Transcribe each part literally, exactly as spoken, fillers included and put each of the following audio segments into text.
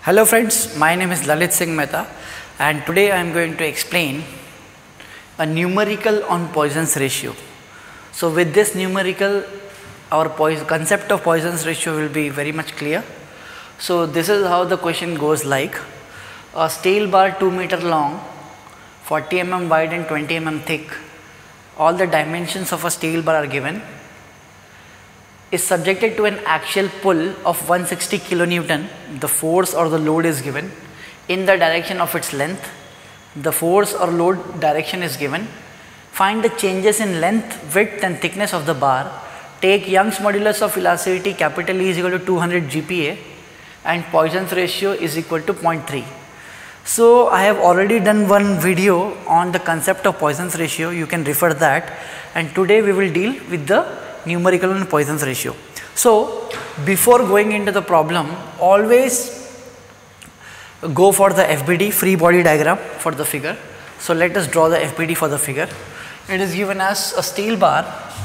Hello friends, my name is Lalit Singh Mehta and today I am going to explain a numerical on Poisson's ratio. So with this numerical, our concept of Poisson's ratio will be very much clear. So this is how the question goes like, a steel bar two meter long, forty millimeters wide and twenty millimeters thick, all the dimensions of a steel bar are given, is subjected to an axial pull of one hundred sixty kilonewton. The force or the load is given in the direction of its length. The force or load direction is given. Find the changes in length, width and thickness of the bar. Take Young's modulus of elasticity capital E is equal to two hundred G P A and Poisson's ratio is equal to zero point three. So I have already done one video on the concept of Poisson's ratio. You can refer that, and today we will deal with the numerical and Poisson's ratio. So before going into the problem, always go for the F B D, free body diagram, for the figure. So let us draw the F B D for the figure. It is given as a steel bar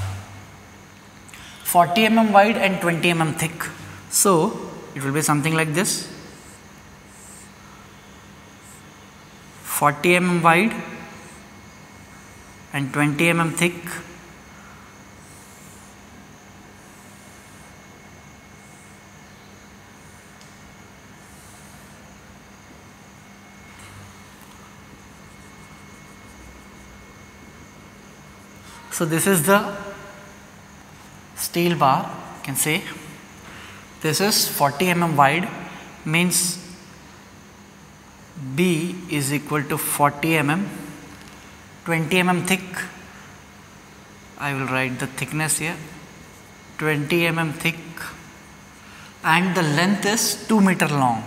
forty millimeters wide and twenty millimeters thick. So it will be something like this: forty millimeters wide and twenty millimeters thick. So this is the steel bar, you can say. This is forty millimeters wide, means B is equal to forty millimeters, twenty millimeters thick. I will write the thickness here, twenty millimeters thick, and the length is two meter long.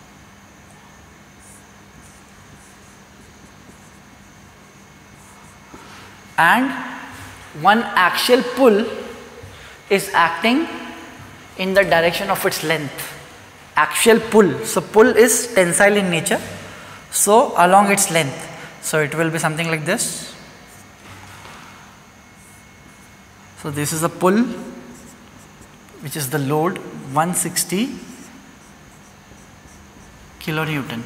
And one axial pull is acting in the direction of its length. Axial pull, so pull is tensile in nature, so along its length. So it will be something like this. So this is the pull, which is the load, one hundred sixty kilonewton.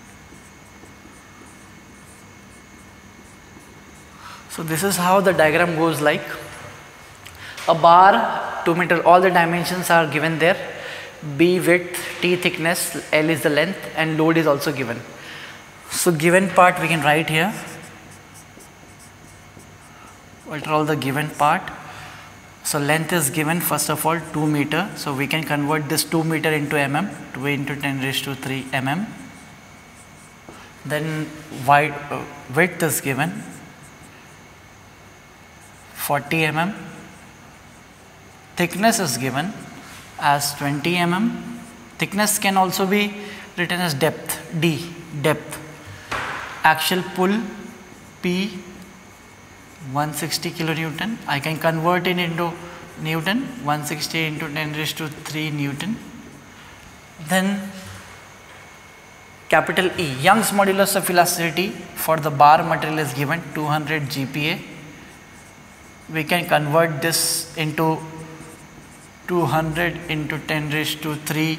So this is how the diagram goes like. A bar, two meter, all the dimensions are given there. B width, T thickness, L is the length, and load is also given. So given part we can write here. What are all the given part? So length is given, first of all, two meter. So we can convert this two meter into mm, two into ten raised to three mm. Then wide, uh, width is given, forty millimeters. Thickness is given as twenty millimeters. Thickness can also be written as depth, D, depth. Axial pull, P, one hundred sixty kilonewton. I can convert it into Newton, one hundred sixty into ten raised to three Newton. Then capital E, Young's modulus of elasticity for the bar material is given, two hundred G P A. We can convert this into two hundred into ten raised to three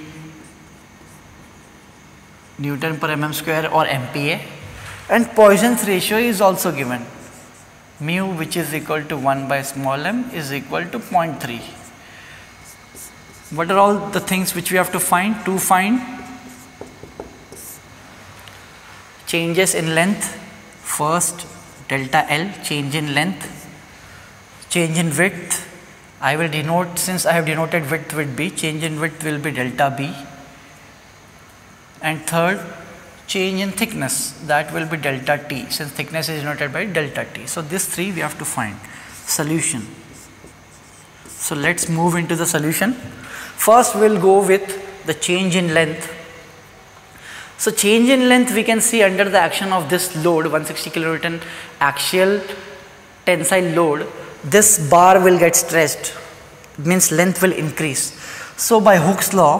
Newton per mm square or M P A, and Poisson's ratio is also given, mu, which is equal to one by small m, is equal to zero point three. What are all the things which we have to find? To find changes in length, first delta L, change in length. Change in width, I will denote, since I have denoted width with B, change in width will be delta B. And third, change in thickness, that will be delta T, since thickness is denoted by delta T. So these three we have to find. Solution. So let's move into the solution. First we will go with the change in length. So change in length we can see under the action of this load, one hundred sixty kilonewton axial tensile load. This bar will get stretched, means length will increase. So by Hooke's law,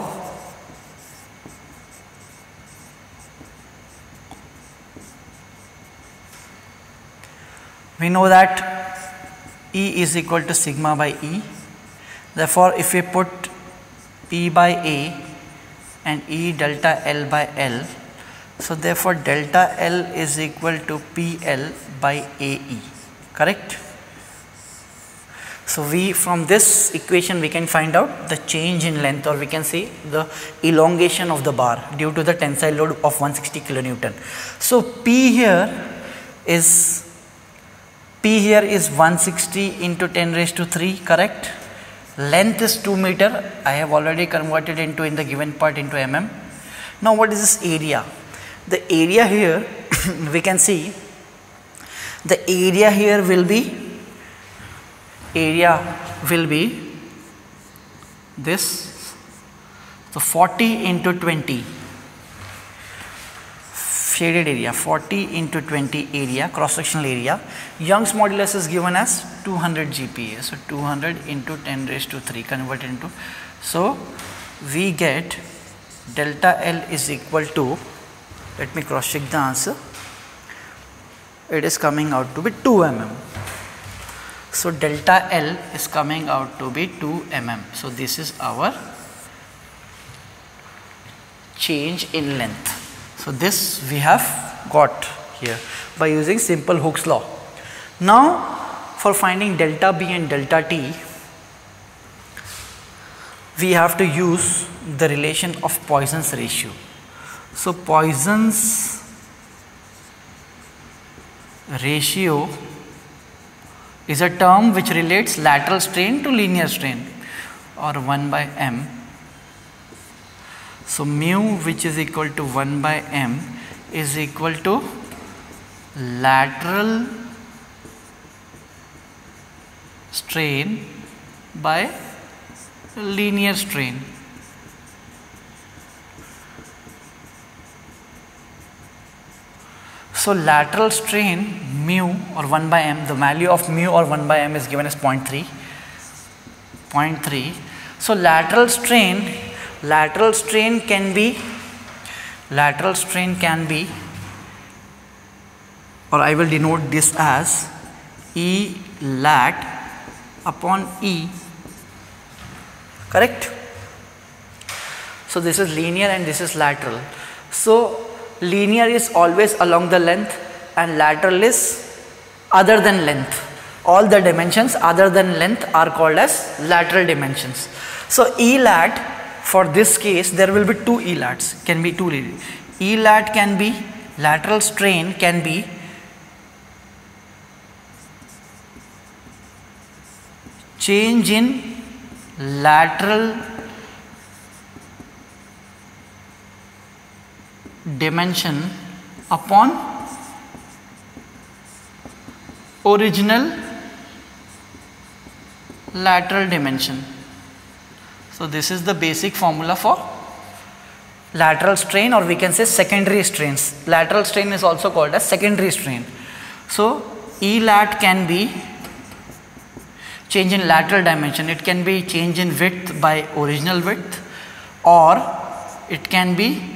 we know that E is equal to sigma by E. Therefore, if we put P by A and E delta L by L. So therefore delta L is equal to P L by A E, correct? So we, from this equation we can find out the change in length, or we can say the elongation of the bar due to the tensile load of one hundred sixty kilonewton. So P here is P here is one hundred sixty into ten raised to three, correct? Length is two meter. I have already converted into in the given part into mm. Now what is this area? The area here we can see the area here will be area will be this, so forty into twenty shaded area, forty into twenty area, cross sectional area. Young's modulus is given as two hundred G P A, so two hundred into ten raised to three converted into, so we get delta L is equal to, let me cross check the answer, it is coming out to be two millimeters. So delta L is coming out to be two millimeters. So this is our change in length. So this we have got here by using simple Hooke's law. Now for finding delta B and delta T, we have to use the relation of Poisson's ratio. So Poisson's ratio is a term which relates lateral strain to linear strain, or one by m. So mu, which is equal to one by m, is equal to lateral strain by linear strain. So lateral strain mu or one by m, the value of mu or one by m is given as zero point three. zero point three. So lateral strain, lateral strain can be, lateral strain can be, or I will denote this as E lat upon E, correct? So this is linear and this is lateral. So linear is always along the length and lateral is other than length. All the dimensions other than length are called as lateral dimensions. So E lat, for this case there will be two E lats, can be two. E lat can be, lateral strain can be change in lateral dimension upon original lateral dimension. So this is the basic formula for lateral strain, or we can say secondary strains. Lateral strain is also called as secondary strain. So E lat can be change in lateral dimension, it can be change in width by original width, or it can be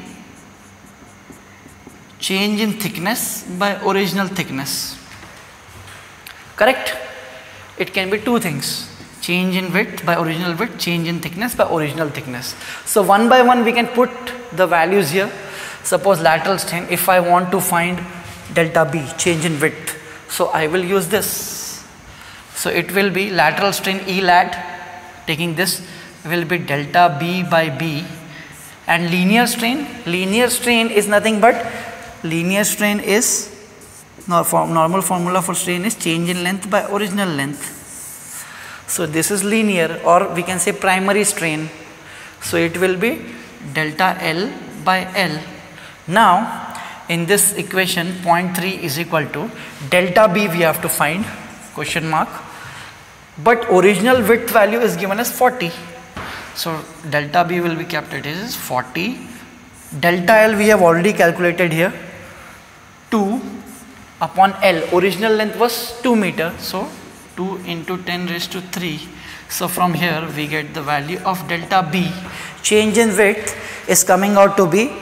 change in thickness by original thickness, correct? It can be two things, change in width by original width, change in thickness by original thickness. So one by one we can put the values here. Suppose lateral strain, if I want to find delta B, change in width, so I will use this. So it will be lateral strain E lat, taking this will be delta B by B, and linear strain, linear strain is nothing but, linear strain is, normal formula for strain is change in length by original length. So this is linear, or we can say primary strain. So it will be delta L by L. Now in this equation zero point three is equal to delta B we have to find, question mark, but original width value is given as forty. So delta B will be kept it is forty. Delta L we have already calculated here, two upon L, original length was two meter, so two into ten raised to three. So from here we get the value of delta B, change in width is coming out to be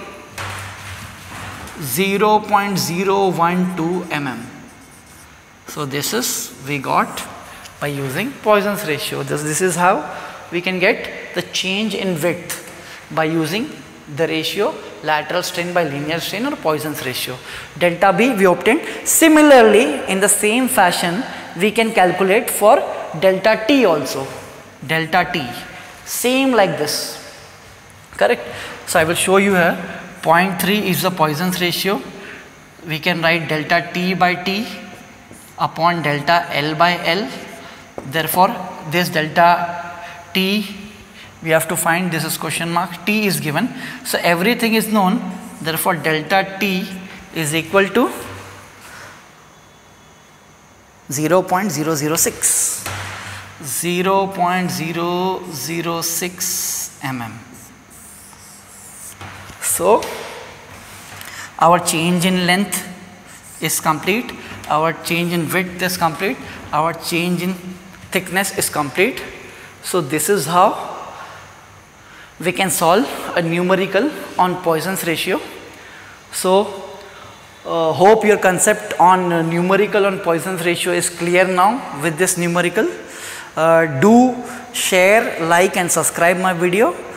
zero point zero one two millimeters. So this is we got by using Poisson's ratio. This, this is how we can get the change in width by using the ratio lateral strain by linear strain or Poisson's ratio. Delta B we obtained. Similarly, in the same fashion, we can calculate for delta T also. Delta T, same like this, correct? So I will show you here. zero point three is the Poisson's ratio. We can write delta T by T upon delta L by L. Therefore, this delta T we have to find, this is question mark, T is given. So everything is known, therefore delta T is equal to zero point zero zero six. zero point zero zero six millimeters. So our change in length is complete, our change in width is complete, our change in thickness is complete. So this is how we can solve a numerical on Poisson's ratio. So uh, hope your concept on uh, numerical on Poisson's ratio is clear now with this numerical. Uh, do share, like and subscribe my video.